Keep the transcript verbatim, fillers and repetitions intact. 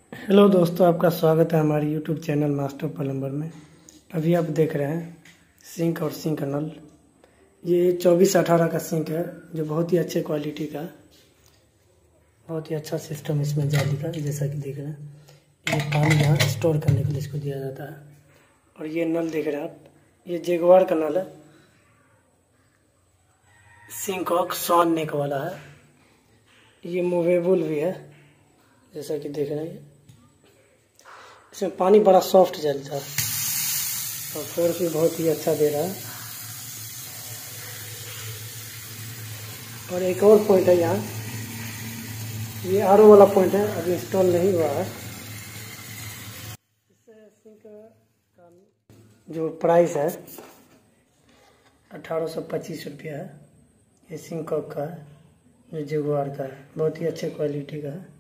Hello दोस्तों, आपका स्वागत है हमारे यूट्यूब चैनल मास्टर प्लम्बर में। अभी आप देख रहे हैं सिंक और सिंक नल। ये चौबीस अठारह का सिंक है जो बहुत ही अच्छे क्वालिटी का, बहुत ही अच्छा सिस्टम इसमें जाली का, जैसा कि देख रहे हैं। ये पानी यहाँ स्टोर करने के लिए इसको दिया जाता है। और ये नल देख रहे हैं आप, ये जैगुआर का नल है, सिंकॉक स्वान नेक वाला है। ये मूवेबल भी है, जैसा कि देख रहे हैं। इसमें पानी बड़ा सॉफ्ट चलता है और फोर्स भी बहुत ही अच्छा दे रहा है। और एक और पॉइंट है यहाँ, ये आर ओ वाला पॉइंट है, अभी इंस्टॉल नहीं हुआ है। इससे सिंक का जो प्राइस है अठारह सौ पच्चीस रुपया है। ये सिंकॉक का है जो जैगुआर का है, बहुत ही अच्छे क्वालिटी का है।